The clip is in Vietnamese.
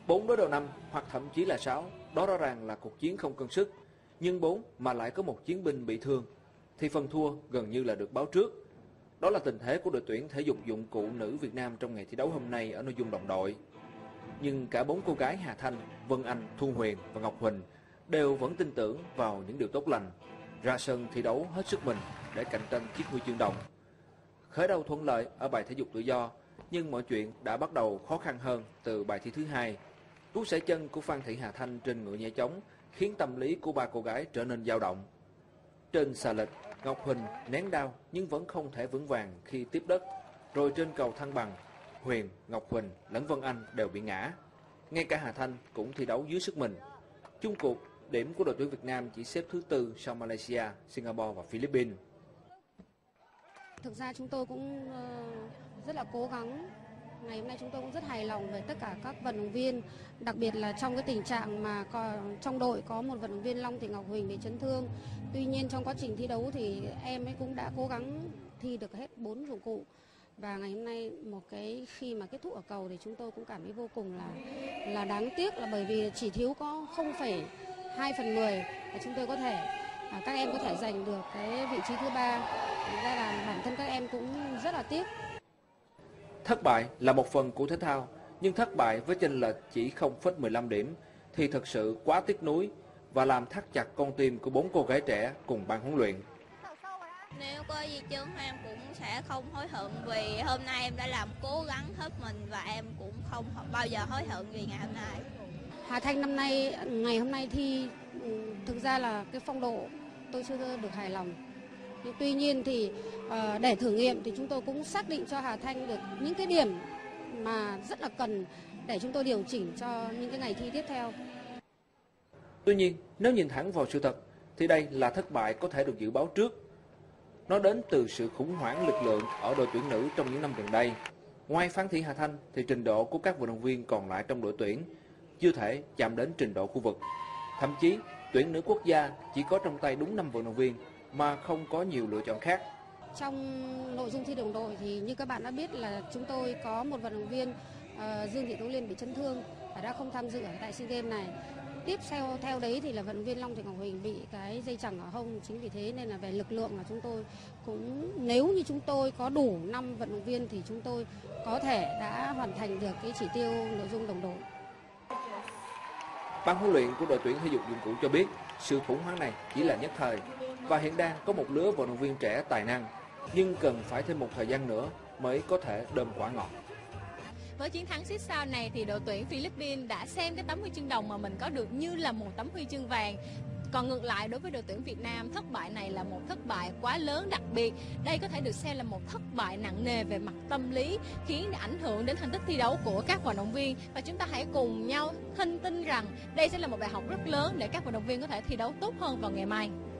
4 đối đầu 5 hoặc thậm chí là 6, đó rõ ràng là cuộc chiến không cân sức. Nhưng 4 mà lại có một chiến binh bị thương, thì phần thua gần như là được báo trước. Đó là tình thế của đội tuyển thể dục dụng cụ nữ Việt Nam trong ngày thi đấu hôm nay ở nội dung đồng đội. Nhưng cả 4 cô gái Hà Thanh, Vân Anh, Thu Huyền và Ngọc Huỳnh đều vẫn tin tưởng vào những điều tốt lành, ra sân thi đấu hết sức mình để cạnh tranh chiếc huy chương đồng. Khởi đầu thuận lợi ở bài thể dục tự do, nhưng mọi chuyện đã bắt đầu khó khăn hơn từ bài thi thứ hai. Cú sải chân của Phan Thị Hà Thanh trên ngựa nhảy trống khiến tâm lý của ba cô gái trở nên dao động. Trên xà lệch, Ngọc Huỳnh nén đau nhưng vẫn không thể vững vàng khi tiếp đất. Rồi trên cầu thăng bằng, Huyền, Ngọc Huỳnh lẫn Vân Anh đều bị ngã. Ngay cả Hà Thanh cũng thi đấu dưới sức mình. Chung cuộc, điểm của đội tuyển Việt Nam chỉ xếp thứ 4 sau Malaysia, Singapore và Philippines. Thực ra chúng tôi cũng rất là cố gắng. Ngày hôm nay chúng tôi cũng rất hài lòng về tất cả các vận động viên, đặc biệt là trong cái tình trạng mà trong đội có một vận động viên Long Thị Ngọc Huỳnh bị chấn thương. Tuy nhiên trong quá trình thi đấu thì em ấy cũng đã cố gắng thi được hết 4 dụng cụ. Và ngày hôm nay khi mà kết thúc ở cầu thì chúng tôi cũng cảm thấy vô cùng là đáng tiếc, là bởi vì chỉ thiếu có 0,2/10 là chúng tôi các em có thể giành được cái vị trí thứ 3. Thành ra là bản thân các em cũng rất là tiếc. Thất bại là một phần của thể thao, nhưng thất bại với chênh lệch chỉ 0,15 điểm thì thật sự quá tiếc nuối và làm thắt chặt con tim của 4 cô gái trẻ cùng ban huấn luyện. Nếu có gì chứ em cũng sẽ không hối hận, vì hôm nay em đã làm cố gắng hết mình và em cũng không bao giờ hối hận vì ngày hôm nay. Hà Thanh ngày hôm nay thi thực ra là cái phong độ tôi chưa được hài lòng. Nhưng tuy nhiên thì để thử nghiệm thì chúng tôi cũng xác định cho Hà Thanh được những cái điểm mà rất là cần để chúng tôi điều chỉnh cho những cái ngày thi tiếp theo. Tuy nhiên, nếu nhìn thẳng vào sự thật thì đây là thất bại có thể được dự báo trước. Nó đến từ sự khủng hoảng lực lượng ở đội tuyển nữ trong những năm gần đây. Ngoài Phan Thị Hà Thanh thì trình độ của các vận động viên còn lại trong đội tuyển chưa thể chạm đến trình độ khu vực. Thậm chí, tuyển nữ quốc gia chỉ có trong tay đúng 5 vận động viên mà không có nhiều lựa chọn khác. Trong nội dung thi đồng đội thì như các bạn đã biết là chúng tôi có một vận động viên Dương Thị Tố Liên bị chấn thương và đã không tham dự ở tại SEA Games này. Tiếp theo đấy thì là vận động viên Long Thị Ngọc Huỳnh bị cái dây chằng ở hông, chính vì thế nên là về lực lượng là chúng tôi cũng, nếu như chúng tôi có đủ 5 vận động viên thì chúng tôi có thể đã hoàn thành được cái chỉ tiêu nội dung đồng đội. Ban huấn luyện của đội tuyển thể dục dụng cụ cho biết sự khủng hoảng này chỉ là nhất thời và hiện đang có một lứa vận động viên trẻ tài năng, nhưng cần phải thêm một thời gian nữa mới có thể đơm quả ngọt. Với chiến thắng xích sao này thì đội tuyển Philippines đã xem cái tấm huy chương đồng mà mình có được như là một tấm huy chương vàng. Còn ngược lại, đối với đội tuyển Việt Nam, thất bại này là một thất bại quá lớn, đặc biệt đây có thể được xem là một thất bại nặng nề về mặt tâm lý, khiến ảnh hưởng đến thành tích thi đấu của các vận động viên. Và chúng ta hãy cùng nhau tin rằng đây sẽ là một bài học rất lớn để các vận động viên có thể thi đấu tốt hơn vào ngày mai.